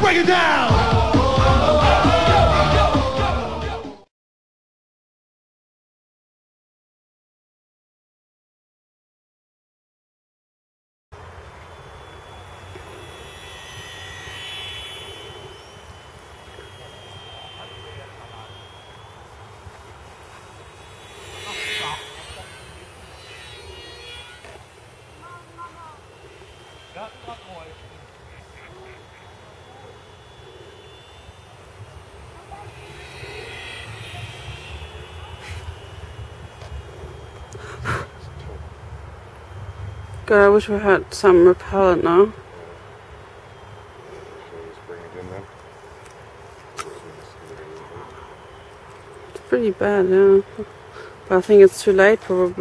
break it down! God, I wish we had some repellent now. It's pretty bad, yeah. But I think it's too late, probably.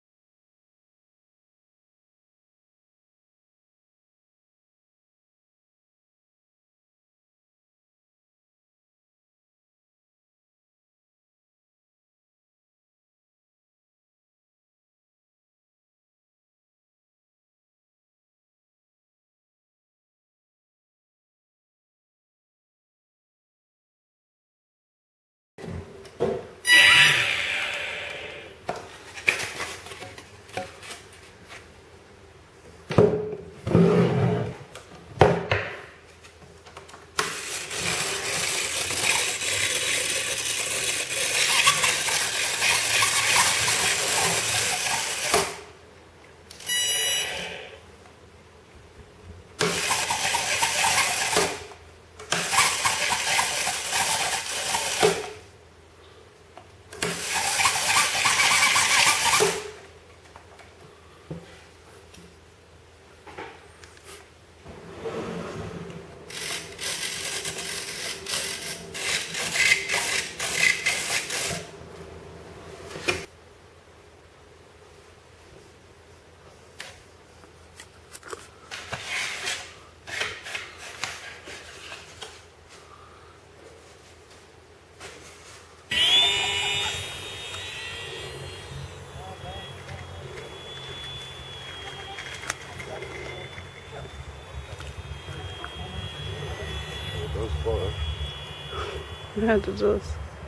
Yeah, it does.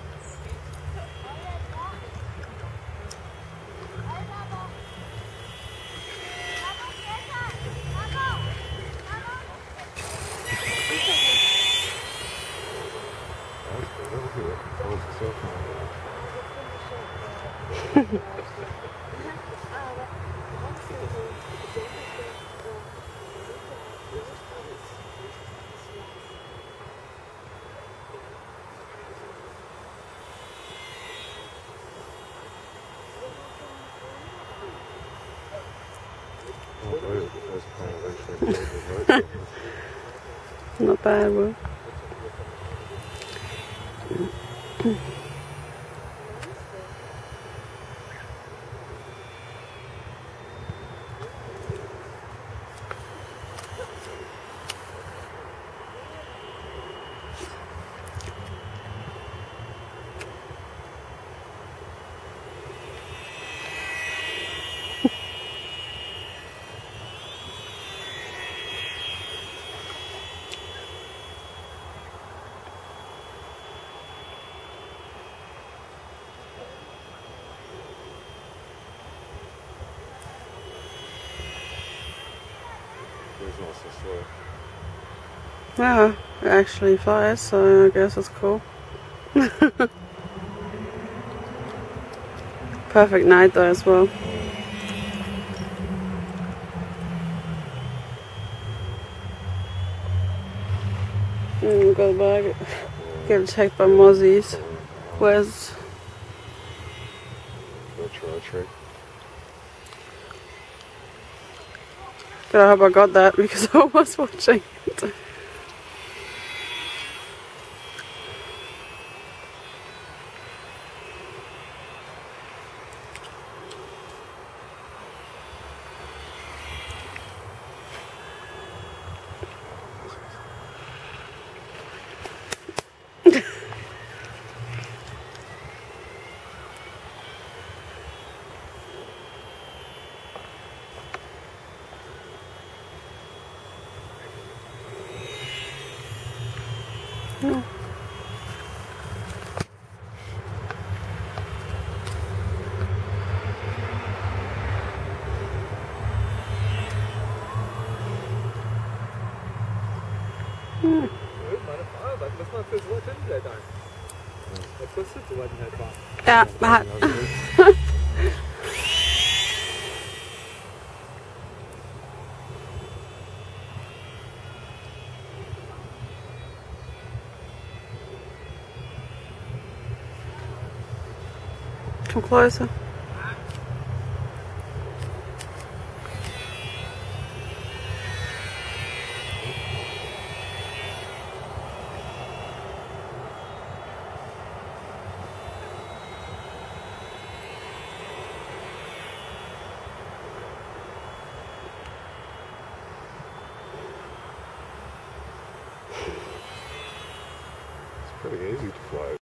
Not bad, bro. Yeah, it actually flies, so I guess it's cool. Perfect night though as well. Go back, get attacked by mozzies. Where's... Good, I hope I got that because I was watching it. Yeah. Meine Frage, was muss man für sowas hinblättern? Was kostet sowas in etwa? Ja, man hat. Come closer. It's pretty easy to fly.